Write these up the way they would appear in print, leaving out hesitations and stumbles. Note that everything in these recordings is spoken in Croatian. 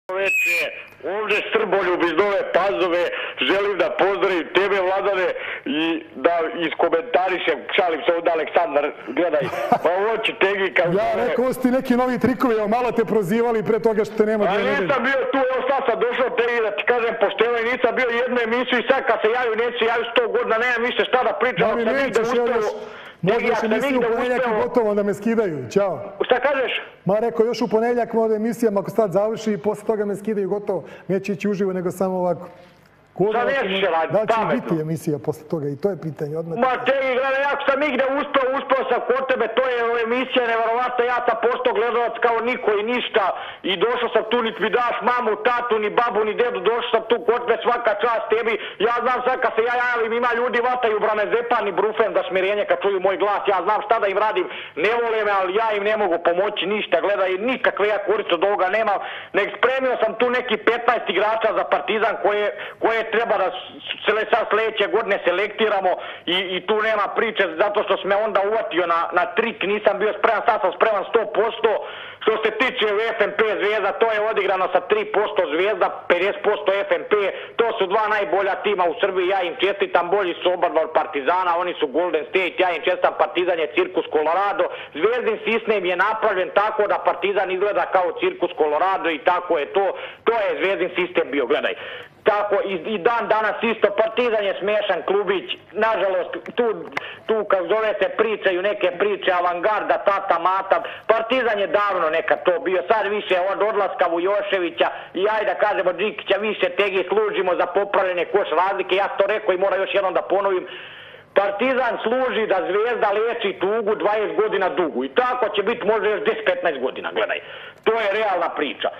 Veče, ovdje Srboljub iz Nove Pazove, želim da pozdravim tebe, Vladane, i da iskomentarišem, šalim se ovdje, Aleksandar, gledaj, pa ovo će tegi kao... Ja rekao, ovo su ti neki novi trikovi, evo malo te prozivali pre toga što te nema dvije nedelje. Nisam bio tu, evo sad sam došao tegi da ti kažem pošteno i nisam bio jednu emisiju i sad kad se javim, neće javim 100 godina, nemam više šta da pričam, Da mi nećeš, možda još emisiju u ponedjeljak i gotovo da me skidaju, ćao. Šta kažeš? Ma rekao, još u ponedjeljak možda emisijama, ako sad završi i posle toga me skidaju gotovo, neće ići uživo nego samo ovako. Šta neće raditi, da li će pametno? biti emisija posle toga i to je pitanje odmah. Ma tegi, gledaj, ako sam igde uspeo sam kod tebe, to je emisija neverovatna, ja sam postao gledalac kao niko i ništa i došao sam tu, niti mi daš mamu, tatu, ni babu, ni dedu, došao sam tu kod tebe, svaka čast tebi, ja znam sad kad se ja javim, ima ljudi vataju branezepan i brufen za smirenje kad čuju moj glas, ja znam šta da im radim, ne vole me, ali ja im ne mogu pomoći ništa, gledaj, nikakve ja korist od ovoga nemam, nek spremio sam tu neki 15 igrača za Partizan koje treba da sad sljedeće godine selektiramo i tu nema priče zato što sam me onda uvatio na trik, nisam bio spreman, sad sam spreman 100%. Što se tiče FNP Zvezda, to je odigrano sa 3% Zvezda, 50% FNP, to su dva najbolja tima u Srbiji, ja im čestitam, bolji su oba od Partizana, oni su Golden State, ja im čestitam, Partizan je Cirkus Colorado, Zvezdin sistem je napravljen tako da Partizan izgleda kao Cirkus Colorado i tako je to je Zvezdin sistem bio, gledaj. Tako i dan danas isto, Partizan je smiješan klubić, nažalost tu kao zove se pričaju neke priče, avangarda, tata, mata, Partizan je davno nekad to bio, sad više od odlaska Vujoševića i ajde da kažemo Đikića više tegi služimo za popravljanje koš razlike, ja to rekao i moram još jednom da ponovim, Partizan služi da Zvezda leči tugu 20 godina dugu i tako će biti možda još 10-15 godina, gledaj, to je realna priča.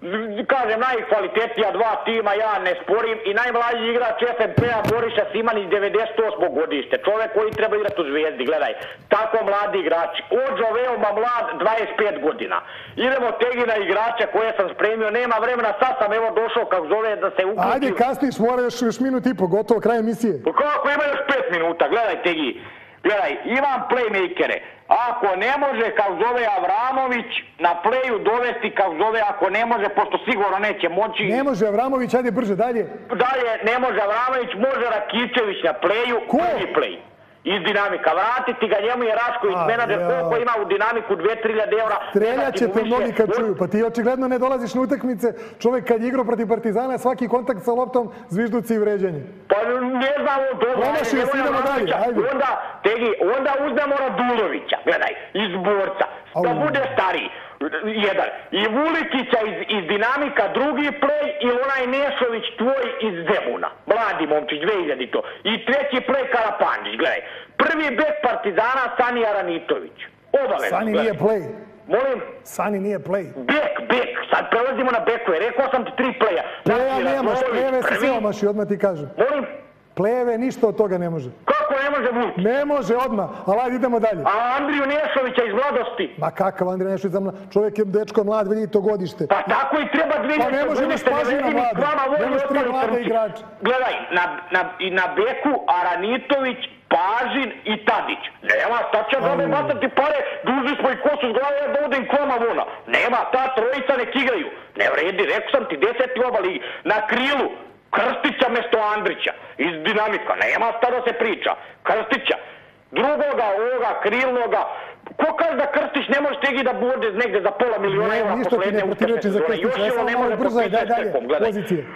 Kažem, najkvalitetnija dva tima, ja ne sporim, i najmlađi igrač FNP-a Boriša Simanić, 98. godište, čovjek koji treba igrati u Zvezdi, gledaj, tako mladi igrači. Ođo veoma mlad, 25 godina. Idemo tegi na igrača koje sam spremio, nema vremena, sad sam evo došao kako zove da se uključim. Ajde, kasniš, mora još minut i po, gotovo, kraj emisije. Kako ima još 5 minuta, gledaj tegi. Gledaj, imam playmakere. Ako ne može, kao zove Avramović, na playu dovesti, kao zove, ako ne može, pošto sigurno neće moći... Ne može Avramović, ajde brže, dalje. Dalje, ne može Avramović, može Rakičević na playu, prvi play. Iz dinamika. Vratiti ga, njemu je Rašković, menadžer, koliko ima u dinamiku, 2-3 eura. Streljat će te mnogi kad čuju, pa ti očigledno ne dolaziš na utakmice. Čovjek kad je igrao protiv Partizana, svaki kontakt sa loptom, zvižduci i vređanje. Pa ne znam, promašio se, idemo dalje, ajde. Onda uzmemo Radulovića, gledaj, iz Borca, da bude stariji. Jedan. I Vulikića iz dinamika drugi play ili onaj Nešović tvoj iz Zemuna. Mladi momčić, 2000 to. I treći play Karapanđić, gledaj. Prvi bek Partizana Sani Aranitović. Obavezno, Sani nije play. Molim? Sani nije play. Bek. Sad prelazimo na bekove. Rekao sam ti 3 playa. Playa nemaš, plejeve se silomaši, odmah ti kažem. Molim? Plejeve ništa od toga ne može. Kako ne može Vulić? Ne može odmah, ali ajde idemo dalje. A Andriju Nešovića iz mladosti? Ma kakav Andrija Nešović za mlad? Čovjek je dečko mlad, vidi to godište. Pa tako i treba 2000 godište. Pa ne može imaš pažnju na mlade. Nemaš 3 mlade igrače. Gledaj, na beku Aranitović, Pažin i Tadić. Nema, šta će da me bacati pare, dužni smo i kosu s glave da odim klama vona. Nema, ta trojica nek igraju. Ne vredi, rekao sam ti 10. oba ligi. Na krilu, Krstića mesto Andrića, iz dinamika, nema šta da se priča. Krstića, drugoga, ovoga, krilnoga. Ko kaže da Krstić ne može tegi da bude negde za pola miliona evra poslednje utakmice sezone? Još evo ne može potpisati s Tekom, gledaj.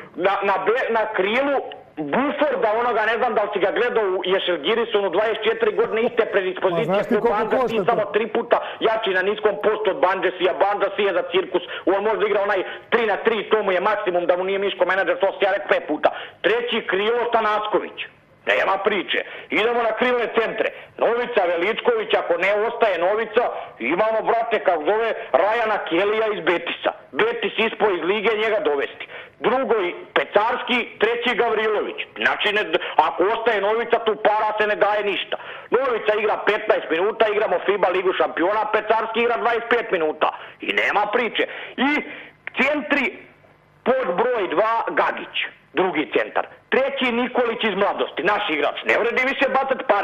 Na krilu, Buforda, onoga, ne znam da li si ga gledao u Ješelgirisonu, 24 godine iste predispozicije po Bandžasi, samo 3 puta jači na niskom postu od Bandžasija. Bandžasi je za cirkus, on možda igra onaj 3-3, to mu je maksimum da mu nije Miško menadžer, to si ja rekao 5 puta. Treći krilo Tanasković. Nema priče. Idemo na krilne centre. Novica Veličković, ako ne ostaje Novica, imamo, brate, kako zove, Rajana Kelija iz Betisa. Betis ispo iz lige, njega dovesti. Drugo Pecarski, treći Gavrilović. Znači, ako ostaje Novica, tu para se ne daje ništa. Novica igra 15 minuta, igramo FIBA ligu šampiona, Pecarski igra 25 minuta. I nema priče. I centri pod broj 2 Gagić. Drugi centar. Treći Nikolić iz mladosti, naš igrač. Ne vredi više bacati pare.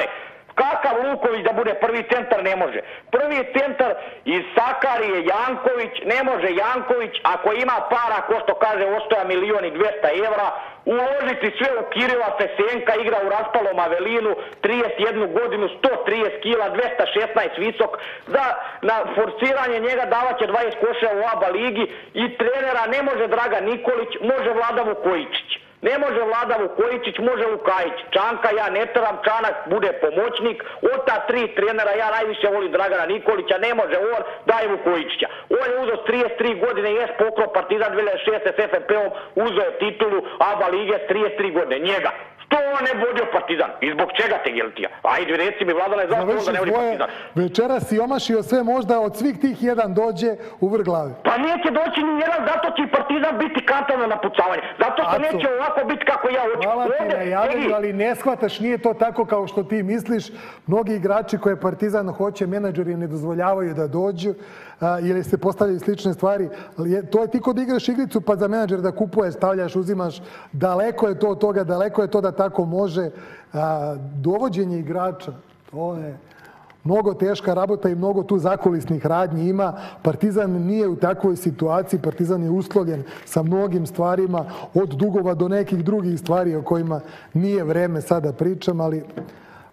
Kakav Luković da bude prvi centar? Ne može. Prvi centar iz Sakarije Janković, ne može Janković, ako ima para, ko što kaže, ostoja 1.200.000 €, uložiti sve u Kirila Fesenka, igra u raspalom Avelinu, 31 godinu, 130 kila, 216 visok, na forsiranje njega davaće 20 koševa u ABA ligi i trenera ne može Dragan Nikolić, može Vlada Vukojičić. Ne može Vlada Vukojičić, može Lukajić. Čanka ja ne teram, Čanak bude pomoćnik. Od ta 3 trenera ja najviše volim Dragana Nikolića, ne može on, daj Vukojičića. On je uzeo 33 godine, jes pokrao Partizan 2006. s FNP-om, uzeo je titulu ABA lige s 33 godine, njega. Što on ne vodio Partizan? I zbog čega te Geltija? Ajde, reci mi, Vladane, zašto onda ne vodi Partizan? Večeras si omašio sve, možda od svih tih jedan dođe u vrh glave. Pa neće doći ni jedan, zato će i Partizan biti kantano na pucavanje. Zato što neće ovako biti kako ja hoću. Hvala ti na javljanju, ali ne shvataš, nije to tako kao što ti misliš. Mnogi igrači koje Partizan hoće, menadžeri ne dozvoljavaju da dođu, ili se postavljaju slične stvari. To je ti kod igraš igricu pa za menadžer da kupuješ, stavljaš, uzimaš. Daleko je to od toga, daleko je to da tako može. Dovođenje igrača, to je mnogo teška rabota i mnogo tu zakulisnih radnji ima. Partizan nije u takvoj situaciji, Partizan je uslovljen sa mnogim stvarima, od dugova do nekih drugih stvari o kojima nije vreme sada pričam, ali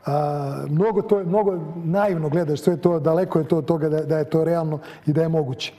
mnogo naivno gledaš sve to, daleko je to od toga da je to realno i da je moguće.